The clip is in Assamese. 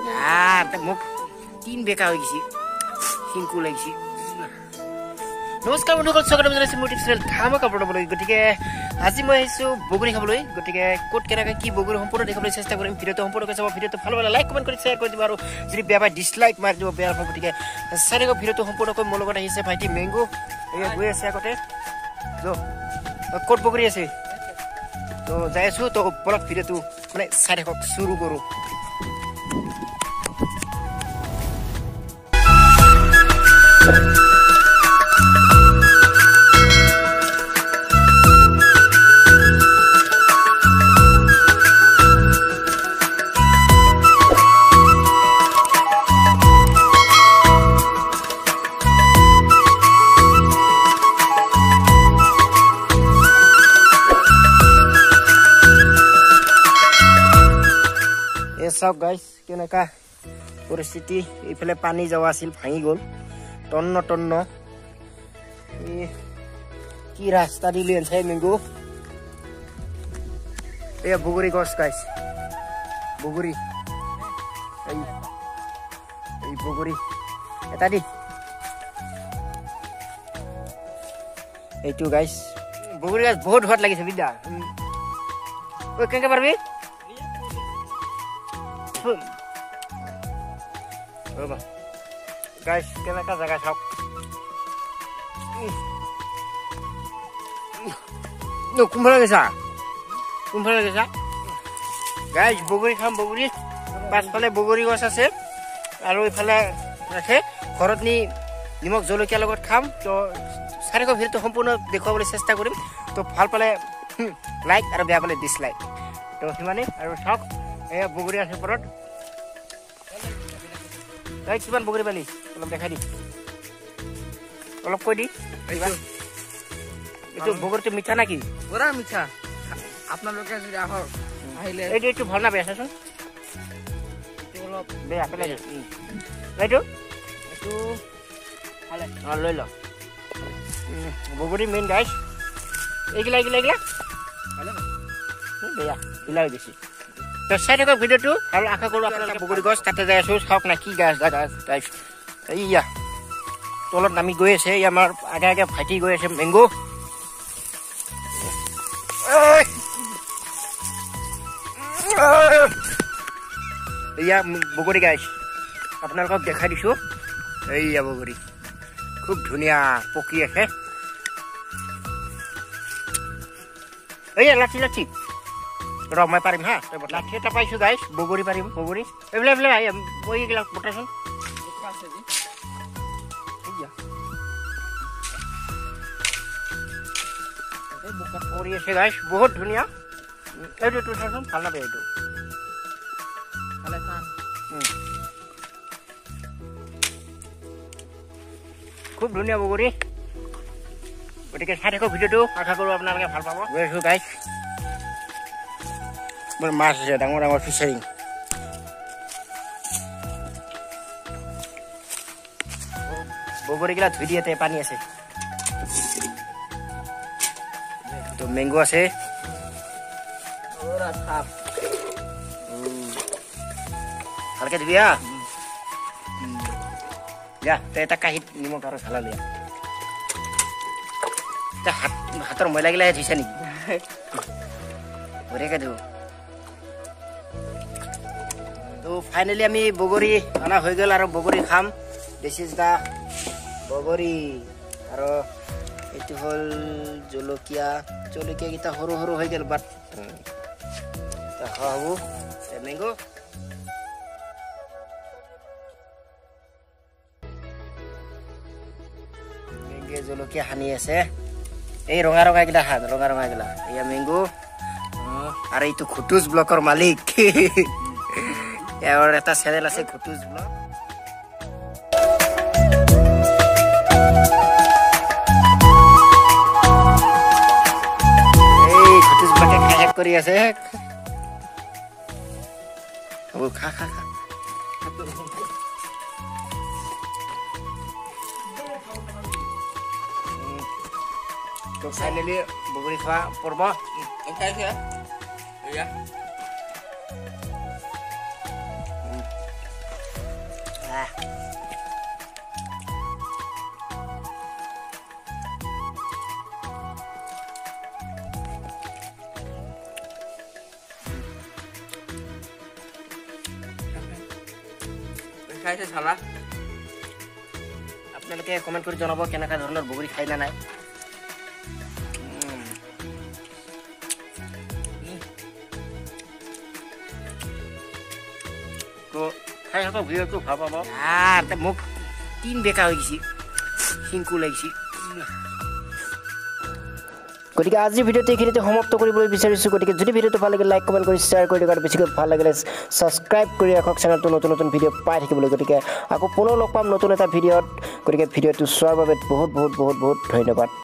মোক 3 বেকা হৈ গিছি হিংকু লাগিছি নমস্কাৰ বন্ধুসকল স্বাগতম জনাইছো মোৰ ইউটিউব চেনেল ধামা কাপোৰ ববলৈ গতিকে আজি মই আহিছো বগৰী খাবলৈ গতিকে কোট কেনেকৈ কি বগৰী সম্পূৰ্ণ দেখাবলৈ চেষ্টা কৰিম ভিডিঅটো সম্পূৰ্ণকৈ চাব ভিডিঅটো ভাল পালে লাইক কমেণ্ট কৰি শ্বেয়াৰ কৰি দিব আৰু যদি বেয়া পায় ডিছলাইক মাৰি দিব বেয়া পাব গতিকে চাই থাকক ভিডিঅটো সম্পূৰ্ণকৈ মোৰ লগত আহিছে ভাইটি মেংগো এয়া গৈ আছে আগতে কোট বগৰী আছে তো যাই আছো তো বলক ভিডিঅটো মানে চাই থাকক শুরু কৰো सब गाइस केनेका परिस्थिति इफाले पानी जावा আছিল ভাঙি গল টন্ন টন্ন কি রাস্তা দিলি আছে মেংগো এ বগৰী গছ গাইস বগৰী এই বগৰী এটা দি এইটো গাইস বগৰী গাছ বহুত হট লাগিছে বিদ্যা ওই কেনকে পারবি guys কেনেকা জায়গা সব কোনফালে গেছা গাইস বগৰী খাম বগৰী পাছফালে বগৰী গছ আছে আৰু ইফালে আছে ঘৰত নি নিমখ জলকীয়া লগত খাম তো চাৰিক ভিডিঅটো সম্পূৰ্ণ দেখুৱাবলৈ চেষ্টা কৰিম তো ভাল পালে লাইক আৰু বেয়া পালে ডিসলাইক তো সিমানে আৰু চাওক এয়া বগৰী আছে পৰত গাইস কিমান বগৰী পালি অলপ দেখাই দি অলপ কৈ দি এইটো বগৰীটো মিঠা নাকি পুৰা মিঠা আপোনালোকে যদি আহক আহিলে এইটো ভাল না বেয়া চাচোন অলপ বেয়া পেলাই এইটো ভালে লৈ ল বগৰী মেইন গাইস এইগিলা ভালে বেয়া বিলা হৈ গৈছে তো চাই থাকক ভিডিঅটো আৰু আশা কৰোঁ আপোনালোকে বগৰী গছ তাতে যাই আছো চাওক না কি গাছ গাইছ এইয়া তলত নামি গৈ আছে এই আমাৰ আগে আগে ভাইটি গৈ আছে মেংগো এইয়া বগৰী গাইছ আপোনালোকক দেখাই দিছো এইয়া বগৰী খুব ধুনীয়া পকি আছে এইয়া লাঠি ৰ মই পাৰিম হা লাঠি এটা পাইছো গাইছ বগৰী পাৰিম বগৰী এইবিলাক এইবিলাক বটাচোন পৰি আছে গাইছ বহুত ধুনীয়া এইটো চাচোন ভাল নাপায় এইটো খুব ধুনীয়া বগৰী গতিকে চাই থাকক ভিডিঅটো আশা কৰোঁ আপোনালোকে ভাল পাব গৈ আছো গাইছ মাছ আছে ডাঙৰ ডাঙৰ ফিচাৰিং বগৰীগিলা ধুই দিয়াতে পানী আছে তো মেংগো আছে ভালকে ধুবি হা যা তই এটা কাঁহীত নিমখ আৰু ঢালা লৈ হাতৰ ময়লাগিলাহে ধুইছা নেকি বঢ়িয়াকে ধু তো ফাইনালি আমি বগৰী অনা হৈ গ'ল আৰু বগৰী খাম দিছ ইজ দা বগৰী আৰু এইটো হ'ল জলকীয়াকেইটা সৰু সৰু হৈ গ'ল বাট হ'ব মেংগো জলকীয়া সানি আছে এই ৰঙা গিলা হাত ৰঙা গিলা এয়া মেংগো আৰু এইটো খুটুজ ব্লকৰ মালিক ইয়াৰ এটা চেনেল আছে খুটুজ ব্লগ এই খুটুজ ব্লগে খাই কৰি আছে খা তো ফাইনালি বগৰী খোৱা পৰ্ব খাইছে চালা আপোনালোকে কমেন্ট কৰি জনাব কেনেকা ধৰণৰ বগৰী খাই না নাই তো খাই থাকক ভিডিঅ'টো ভাল পাব মোক 3 বেকা হৈ গৈছে হিংকু লাগিছে গতিকে আজি ভিডিঅ'টো এইখিনিতে সমাপ্ত কৰিবলৈ বিচাৰিছোঁ গতিকে যদি ভিডিঅ'টো ভাল লাগে লাইক কমেণ্ট কৰি শ্বেয়াৰ কৰি দিয়ক আৰু বেছিকৈ ভাল লাগিলে ছাবস্ক্ৰাইব কৰি ৰাখক চেনেলটো নতুন নতুন ভিডিঅ' পাই থাকিবলৈ গতিকে আকৌ পুনৰ লগ পাম নতুন এটা ভিডিঅ'ত গতিকে ভিডিঅ'টো চোৱাৰ বাবে বহুত বহুত বহুত বহুত ধন্যবাদ